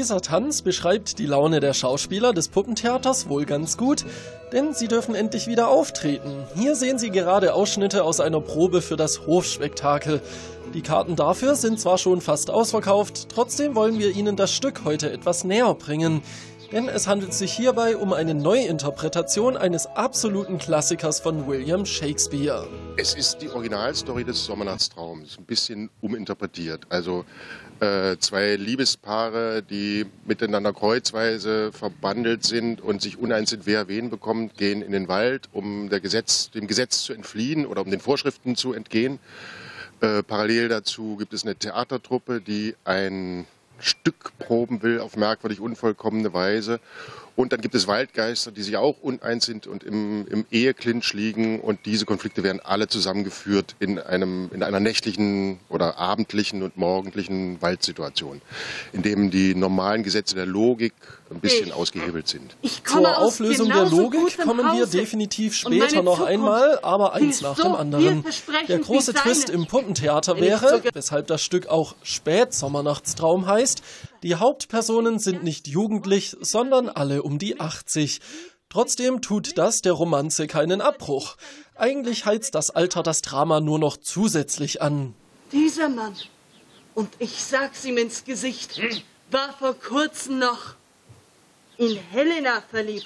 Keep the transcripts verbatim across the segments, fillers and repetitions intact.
Dieser Tanz beschreibt die Laune der Schauspieler des Puppentheaters wohl ganz gut, denn sie dürfen endlich wieder auftreten. Hier sehen Sie gerade Ausschnitte aus einer Probe für das Hofspektakel. Die Karten dafür sind zwar schon fast ausverkauft, trotzdem wollen wir Ihnen das Stück heute etwas näher bringen. Denn es handelt sich hierbei um eine Neuinterpretation eines absoluten Klassikers von William Shakespeare. Es ist die Originalstory des Sommernachtstraums, ein bisschen uminterpretiert. Also äh, zwei Liebespaare, die miteinander kreuzweise verbandelt sind und sich uneins sind, wer wen bekommt, gehen in den Wald, um der Gesetz, dem Gesetz zu entfliehen oder um den Vorschriften zu entgehen. Äh, parallel dazu gibt es eine Theatertruppe, die ein Stück proben will auf merkwürdig unvollkommene Weise. Und dann gibt es Waldgeister, die sich auch uneins sind und im, im Eheklinch liegen. Und diese Konflikte werden alle zusammengeführt in, einem, in einer nächtlichen oder abendlichen und morgendlichen Waldsituation, in dem die normalen Gesetze der Logik ein bisschen ich, ausgehebelt sind. Zur Auflösung der Logik kommen wir definitiv später noch einmal, aber eins nach dem anderen. Der große Twist im Puppentheater wäre, weshalb das Stück auch Spätsommernachtstraum heißt, die Hauptpersonen sind nicht jugendlich, sondern alle um die achtzig. Trotzdem tut das der Romanze keinen Abbruch. Eigentlich heizt das Alter das Drama nur noch zusätzlich an. Dieser Mann, und ich sag's ihm ins Gesicht, war vor kurzem noch in Helena verliebt.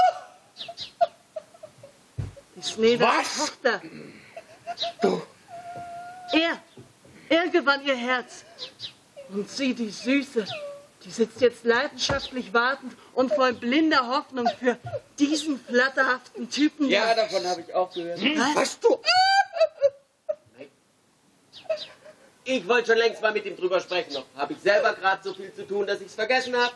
Die Schneeders Tochter. Er, er gewann ihr Herz. Und sie, die Süße, die sitzt jetzt leidenschaftlich wartend und voll blinder Hoffnung für diesen flatterhaften Typen. Ja, davon habe ich auch gehört. Hm? Hast du? Nein. Ich wollte schon längst mal mit ihm drüber sprechen. Noch habe ich selber gerade so viel zu tun, dass ich es vergessen habe.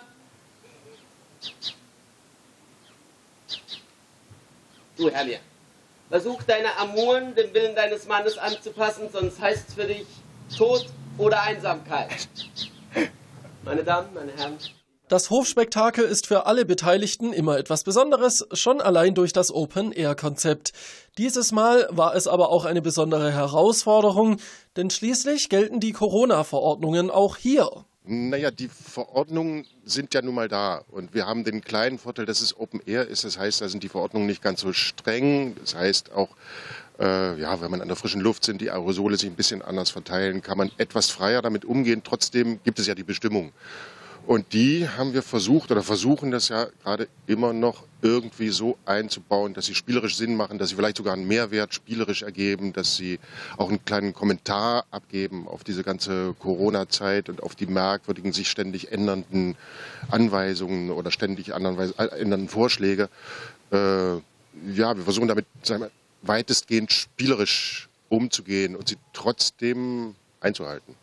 Du, Hermia, versuch deine Amuren dem Willen deines Mannes anzupassen, sonst heißt es für dich Tod oder Einsamkeit. Meine Damen, meine Herren. Das Hofspektakel ist für alle Beteiligten immer etwas Besonderes, schon allein durch das Open-Air-Konzept. Dieses Mal war es aber auch eine besondere Herausforderung, denn schließlich gelten die Corona-Verordnungen auch hier. Naja, die Verordnungen sind ja nun mal da und wir haben den kleinen Vorteil, dass es Open Air ist. Das heißt, da sind die Verordnungen nicht ganz so streng. Das heißt auch, äh, ja, wenn man an der frischen Luft sind, die Aerosole sich ein bisschen anders verteilen, kann man etwas freier damit umgehen. Trotzdem gibt es ja die Bestimmung. Und die haben wir versucht oder versuchen das ja gerade immer noch irgendwie so einzubauen, dass sie spielerisch Sinn machen, dass sie vielleicht sogar einen Mehrwert spielerisch ergeben, dass sie auch einen kleinen Kommentar abgeben auf diese ganze Corona-Zeit und auf die merkwürdigen, sich ständig ändernden Anweisungen oder ständig ändernden Vorschläge. Äh, ja, wir versuchen damit, sagen wir, weitestgehend spielerisch umzugehen und sie trotzdem einzuhalten.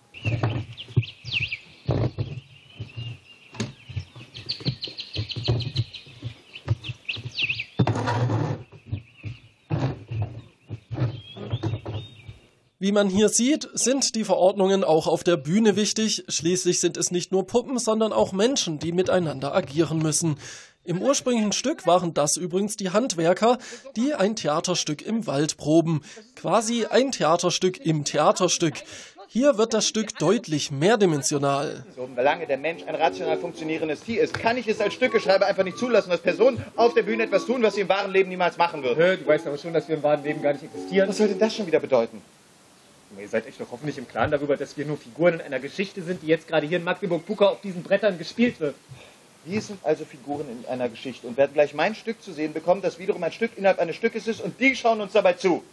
Wie man hier sieht, sind die Verordnungen auch auf der Bühne wichtig. Schließlich sind es nicht nur Puppen, sondern auch Menschen, die miteinander agieren müssen. Im ursprünglichen Stück waren das übrigens die Handwerker, die ein Theaterstück im Wald proben. Quasi ein Theaterstück im Theaterstück. Hier wird das Stück deutlich mehrdimensional. Solange der Mensch ein rational funktionierendes Tier ist, kann ich es als Stückeschreiber einfach nicht zulassen, dass Personen auf der Bühne etwas tun, was sie im wahren Leben niemals machen würden. Hä, du weißt aber schon, dass wir im wahren Leben gar nicht existieren. Was soll denn das schon wieder bedeuten? Ihr seid euch doch hoffentlich im Klaren darüber, dass wir nur Figuren in einer Geschichte sind, die jetzt gerade hier in Magdeburg-Puckau auf diesen Brettern gespielt wird. Wir sind also Figuren in einer Geschichte und werden gleich mein Stück zu sehen bekommen, das wiederum ein Stück innerhalb eines Stückes ist und die schauen uns dabei zu.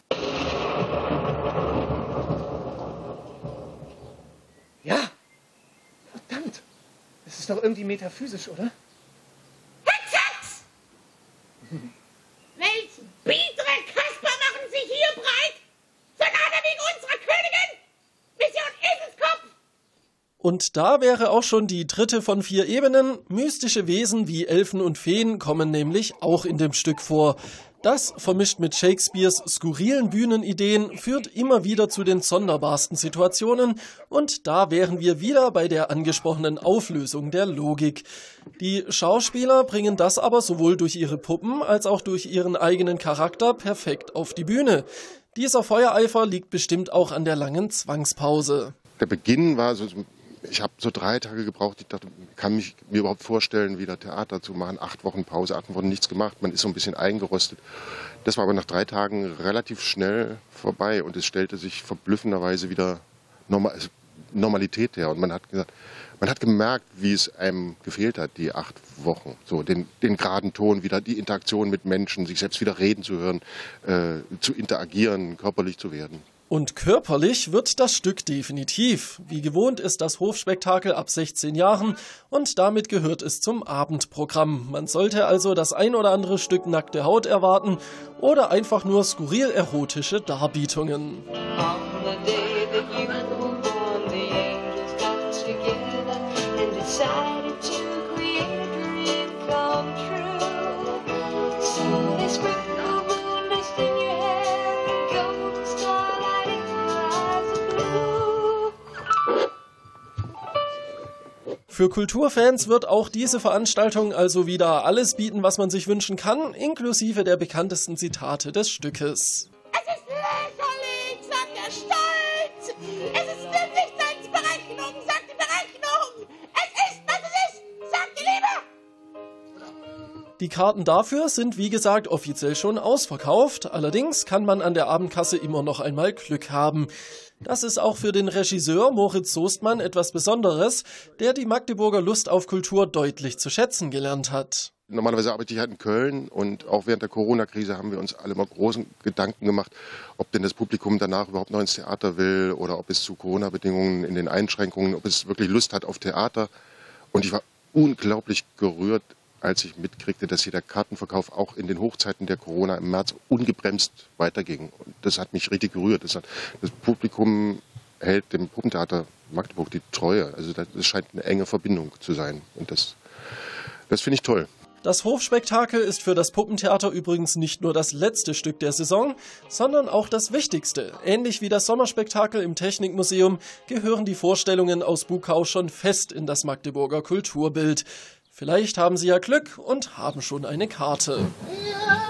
Ja, verdammt. Das ist doch irgendwie metaphysisch, oder? Hex, Hex! Welch biedere Kasper machen sich hier breit? Sonate wegen unserer Königin! Mission Eselskopf! Und da wäre auch schon die dritte von vier Ebenen. Mystische Wesen wie Elfen und Feen kommen nämlich auch in dem Stück vor. Das, vermischt mit Shakespeares skurrilen Bühnenideen, führt immer wieder zu den sonderbarsten Situationen. Und da wären wir wieder bei der angesprochenen Auflösung der Logik. Die Schauspieler bringen das aber sowohl durch ihre Puppen als auch durch ihren eigenen Charakter perfekt auf die Bühne. Dieser Feuereifer liegt bestimmt auch an der langen Zwangspause. Der Beginn war so ich habe so drei Tage gebraucht. Ich dachte, kann mich mir überhaupt vorstellen, wieder Theater zu machen. Acht Wochen Pause, acht Wochen nichts gemacht. Man ist so ein bisschen eingerostet. Das war aber nach drei Tagen relativ schnell vorbei und es stellte sich verblüffenderweise wieder Normal Normalität her. Und man hat gesagt, man hat gemerkt, wie es einem gefehlt hat, die acht Wochen. So den, den geraden Ton wieder, die Interaktion mit Menschen, sich selbst wieder reden zu hören, äh, zu interagieren, körperlich zu werden. Und körperlich wird das Stück definitiv. Wie gewohnt ist das Hofspektakel ab sechzehn Jahren und damit gehört es zum Abendprogramm. Man sollte also das ein oder andere Stück nackte Haut erwarten oder einfach nur skurril erotische Darbietungen. Für Kulturfans wird auch diese Veranstaltung also wieder alles bieten, was man sich wünschen kann, inklusive der bekanntesten Zitate des Stückes. Es ist lächerlich, sagt der Stolz. Es ist nicht als Berechnung, sagt die Berechnung. Es ist, was es ist, sagt die Liebe. Die Karten dafür sind wie gesagt offiziell schon ausverkauft. Allerdings kann man an der Abendkasse immer noch einmal Glück haben. Das ist auch für den Regisseur Moritz Soestmann etwas Besonderes, der die Magdeburger Lust auf Kultur deutlich zu schätzen gelernt hat. Normalerweise arbeite ich halt in Köln und auch während der Corona-Krise haben wir uns alle mal großen Gedanken gemacht, ob denn das Publikum danach überhaupt noch ins Theater will oder ob es zu Corona-Bedingungen in den Einschränkungen, ob es wirklich Lust hat auf Theater. Und ich war unglaublich gerührt, als ich mitkriegte, dass hier der Kartenverkauf auch in den Hochzeiten der Corona im März ungebremst weiterging. Und das hat mich richtig gerührt. Das, hat, das Publikum hält dem Puppentheater Magdeburg die Treue. Also das, das scheint eine enge Verbindung zu sein. Und das, das finde ich toll. Das Hofspektakel ist für das Puppentheater übrigens nicht nur das letzte Stück der Saison, sondern auch das wichtigste. Ähnlich wie das Sommerspektakel im Technikmuseum gehören die Vorstellungen aus Bukau schon fest in das Magdeburger Kulturbild. Vielleicht haben Sie ja Glück und haben schon eine Karte. Ja.